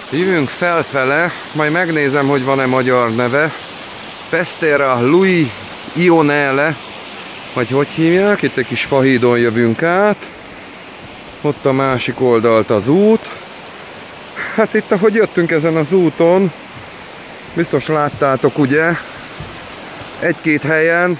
Jövünk felfele, majd megnézem, hogy van-e magyar neve. Pestera Lui Ionele, vagy hogy hívják, itt egy kis fahídon jövünk át. Ott a másik oldalt az út. Hát itt, ahogy jöttünk ezen az úton, biztos láttátok, ugye, egy-két helyen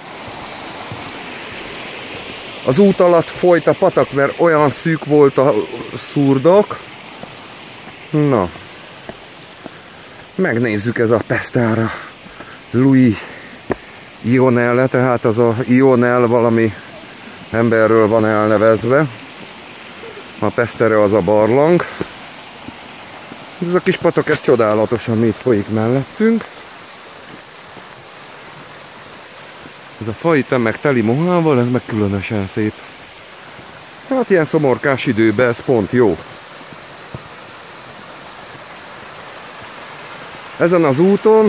az út alatt folyt a patak, mert olyan szűk volt a szurdok. Na, megnézzük, ez a Pestera Lui Ionele, tehát az a Ionel valami emberről van elnevezve. A Pestera az a barlang. Ez a kis patak, ez csodálatos, ami itt folyik mellettünk. Ez a fai tömeg teli mohával, ez meg különösen szép. Hát ilyen szomorkás időben ez pont jó. Ezen az úton,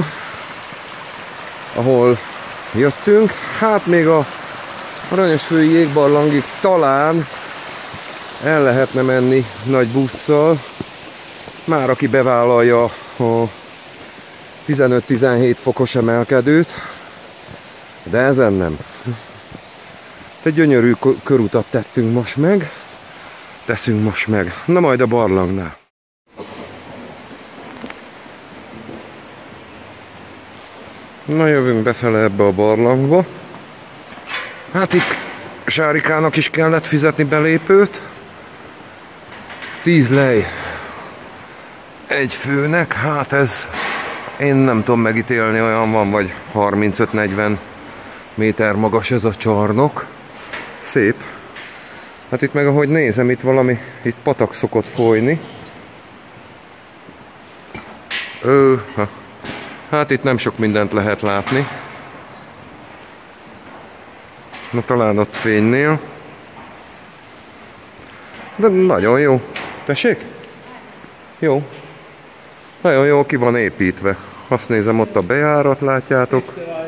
ahol jöttünk, hát még a Aranyosfői jégbarlangig talán el lehetne menni nagy busszal. Már aki bevállalja a 15-17 fokos emelkedőt, de ezen nem. Egy gyönyörű körutat teszünk most meg. Na majd a barlangnál. Na, jövünk befele ebbe a barlangba. Hát itt Sárikának is kellett fizetni belépőt. 10 lej egy főnek, hát ez, én nem tudom megítélni, olyan van, vagy 35-40 méter magas ez a csarnok. Szép. Hát itt meg ahogy nézem, itt valami, itt patak szokott folyni. Hát itt nem sok mindent lehet látni. Na talán ott fénynél. De nagyon jó. Tessék? Jó. Nagyon jó, ki van építve. Azt nézem, ott a bejárat, látjátok.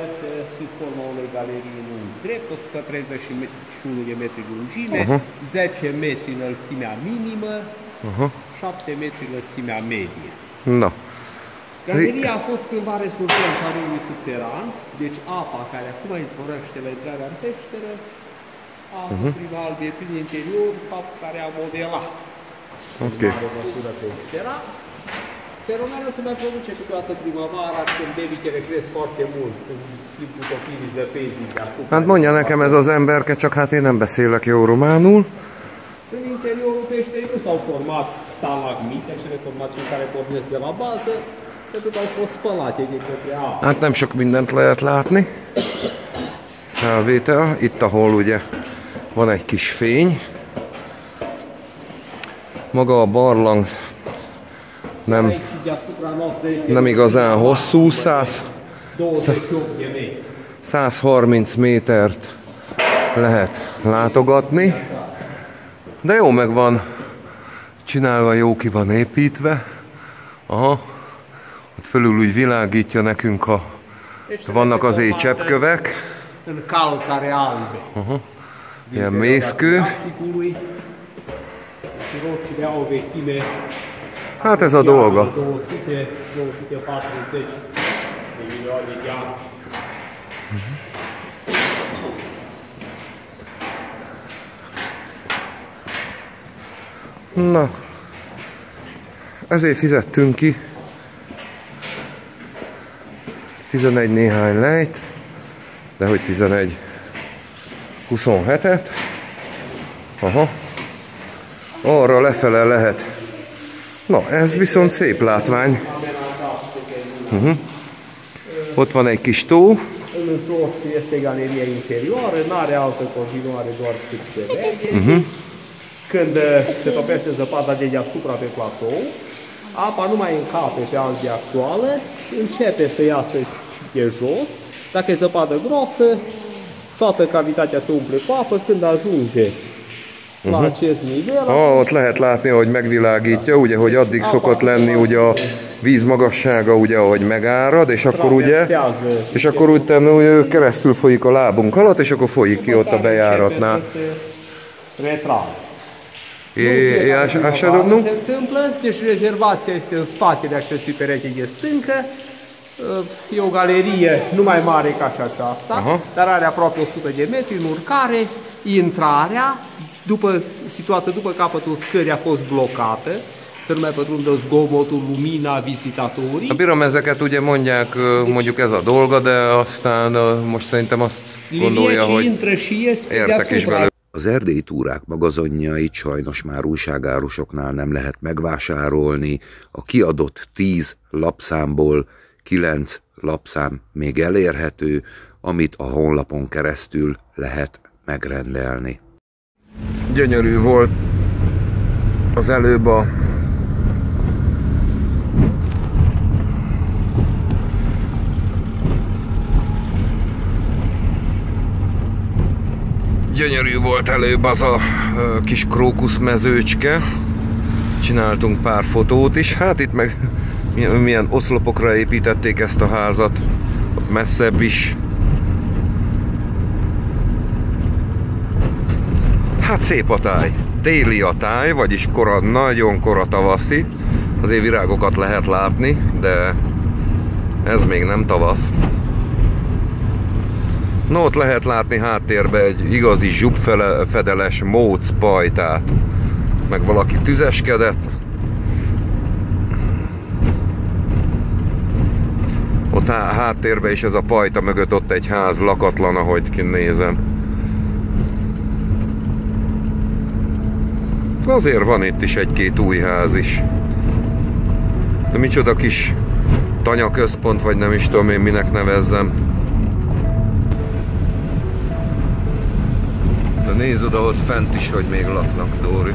131 de metri lungime, 10 metri înălțimea minimă, 7 metri înălțimea medie. Na. Galeria a fost cândva rezultanța râului subteran, deci apa care acum izvorăște la intrarea în peșteră a prima albie prin interior, fapt care a modelat în mare măsură peștera. Fenomenul se mai produce câteodată primăvara, când debitele cresc foarte mult, în timpul topirii zăpezii deasupra. Hát mondja nekem ez az emberke, csak hát én nem beszélek jó románul. În interiorul peșterii nu s-au format stalagmite, cele formațiuni care pornesc de la bază, pentru că au fost spălate de către apă. Hát nem sok mindent lehet látni. Felvétel, itt ahol ugye van egy kis fény. Maga a barlang nem igazán hosszú, 130 métert lehet látogatni, de jó meg van csinálva, jó ki van építve. Aha, ott fölül úgy világítja nekünk vannak az cseppkövek. Ilyen mészkő. Hát ez a dolga. Na, ezért fizettünk ki 11 néhány lejt, de hogy 11, 27-et. Aha. Arra lefele lehet. Na, ez viszont szép látvány. Ott van egy kis tó. În jos este galeria interioară, n-are altă continuare, doar câte Când se topește zăpada de deasupra pe platou, apa nu mai încape pe albia actuală, începe să iasă și pe jos. Dacă e zăpadă grosă, toată cavitatea se umple cu apă. Când ajunge la acest nivel... Ott lehet látni, hogy megvilágítja, ugye, hogy addig szokott lenni ugye a víz magassága, ugye, ahogy megárad, és akkor ugye, és akkor utána keresztül folyik a lábunk alatt, és akkor folyik ki ott a bejáratnál. așa, domnul? Se întâmplă, deci rezervația este în spatele acestui pereche de stâncă. E o galerie nu mai mare ca și aceasta, dar are aproape 100 de metri în urcare. Intrarea, situată după capătul scării, a fost blocată, să nu mai pătrundă zgomotul, lumina, vizitatorii. A bírom, ezeket ugye mondják, mondjuk ez a dolga, de aztán most szerintem azt gondolja, hogy értek is belőle. Az erdélyi túrák magazonjait sajnos már újságárusoknál nem lehet megvásárolni. A kiadott 10 lapszámból 9 lapszám még elérhető, amit a honlapon keresztül lehet megrendelni. Gyönyörű volt az előbb a gyönyörű volt előbb az a kis krókuszmezőcske. Csináltunk pár fotót is. Hát itt meg milyen oszlopokra építették ezt a házat. Ott messzebb is. Hát szép a táj. Téli a táj, vagyis nagyon kora tavaszi. Azért virágokat lehet látni, de ez még nem tavasz. No, ott lehet látni háttérben egy igazi zsubfedeles móc pajtát. Meg valaki tüzeskedett. Ott háttérben is ez a pajta mögött ott egy ház lakatlan, ahogy kinézem. Azért van itt is egy-két új ház is. De micsoda kis tanyaközpont, vagy nem is tudom én minek nevezzem. De nézd oda ott fent is, hogy még laknak, Dóri.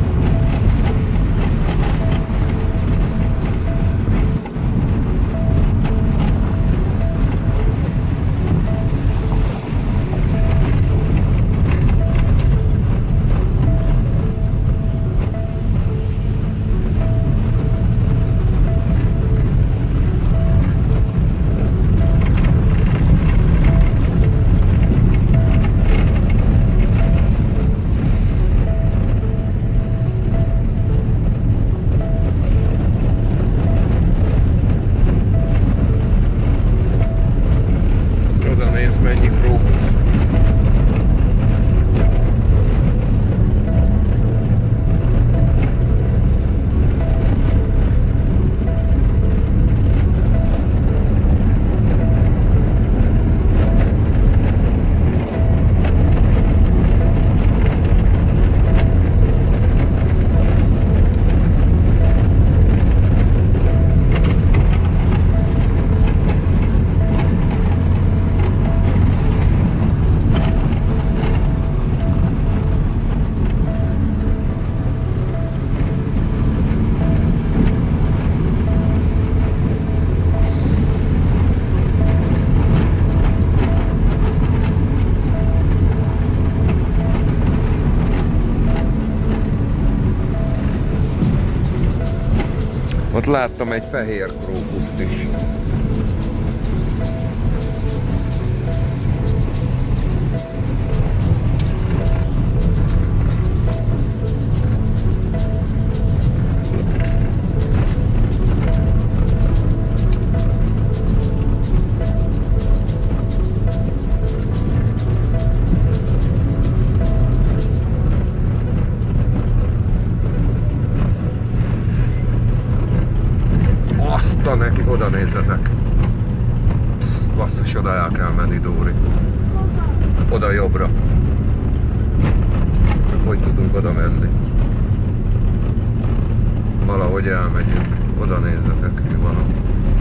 Ott láttam egy fehér krókuszt is. Nekik oda nézzetek. Basszus, oda el kell menni, Dóri. Oda jobbra. Hogy tudunk oda menni? Valahogy elmegyünk. Oda nézzetek, mi van ott.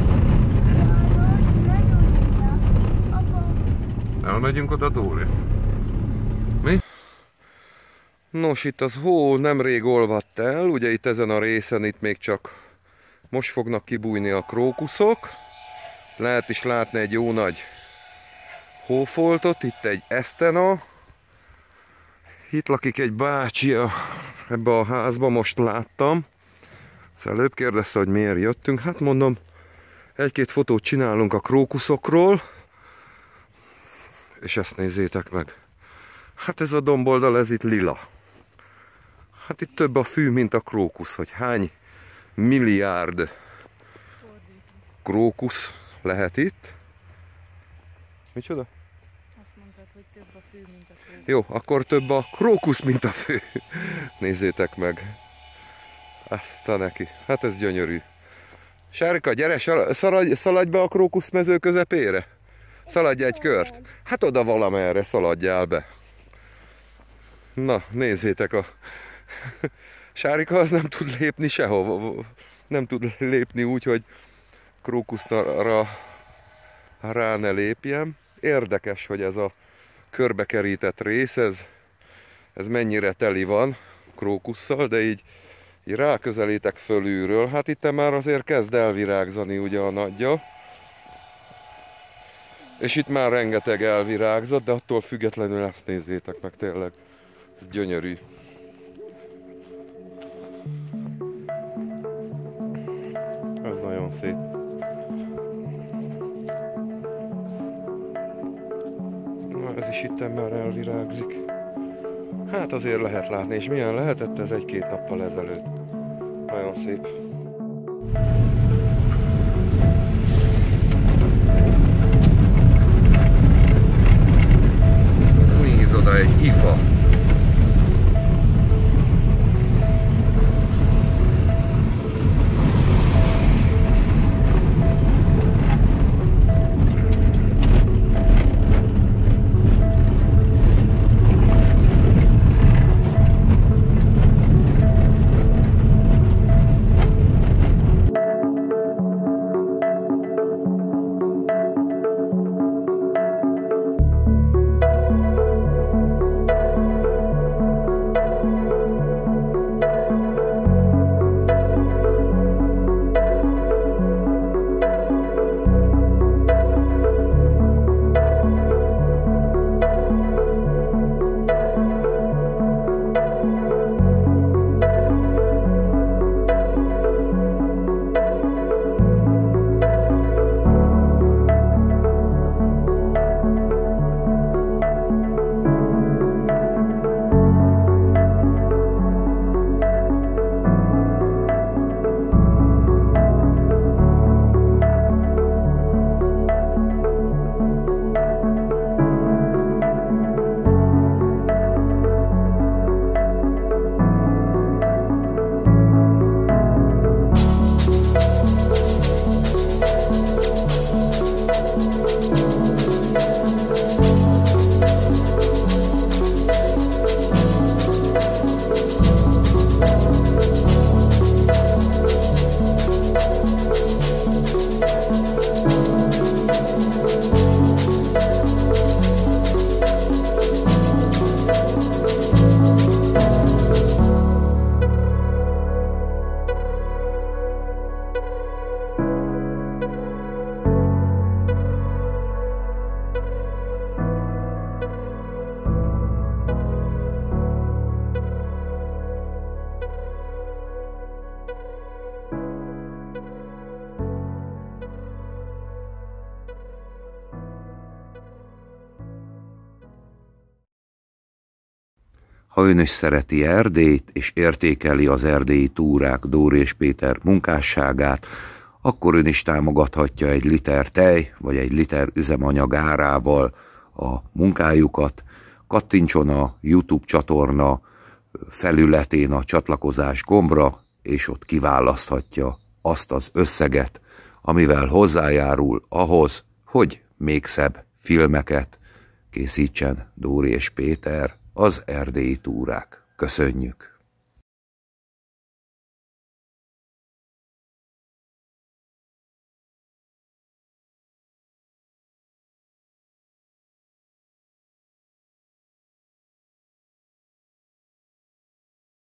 Elmegyünk oda, Dóri? Mi? Nos, itt az hó nemrég olvadt el. Ugye itt ezen a részen itt még csak most fognak kibújni a krókuszok. Lehet is látni egy jó nagy hófoltot, itt egy esztena. Itt lakik egy bácsi ebbe a házba, most láttam. Szóval előbb kérdezte, hogy miért jöttünk. Hát mondom, egy-két fotót csinálunk a krókuszokról. És ezt nézzétek meg. Hát ez a domboldal, ez itt lila. Hát itt több a fű, mint a krókusz, hogy hány milliárd krókusz lehet itt. Micsoda? Azt mondtad, hogy több a fű, mint a krókusz. Jó, akkor több a krókusz, mint a fű. Nézzétek meg. Azt a neki. Hát ez gyönyörű. Sárika, gyere, szaladj be a krókuszmező közepére. Szaladj egy kört. Hát oda valamerre szaladjál be. Na, nézzétek a... Sárika az nem tud lépni sehova. Nem tud lépni úgy, hogy krókuszra rá ne lépjem. Érdekes, hogy ez a körbekerített rész, ez mennyire teli van krókusszal, de így ráközelítek fölülről. Hát itt már azért kezd elvirágzani ugye a nagyja. És itt már rengeteg elvirágzott, de attól függetlenül ezt nézzétek meg tényleg. Ez gyönyörű. Ez nagyon szép. Na, ez is itt már elvirágzik. Hát azért lehet látni, és milyen lehetett ez egy-két nappal ezelőtt. Nagyon szép. Nézd oda, egy ifa. Ha ön is szereti Erdélyt, és értékeli az erdélyi túrák Dóri és Péter munkásságát, akkor ön is támogathatja egy liter tej, vagy egy liter üzemanyag árával a munkájukat. Kattintson a YouTube csatorna felületén a csatlakozás gombra, és ott kiválaszthatja azt az összeget, amivel hozzájárul ahhoz, hogy még szebb filmeket készítsen Dóri és Péter, az erdélyi túrák. Köszönjük!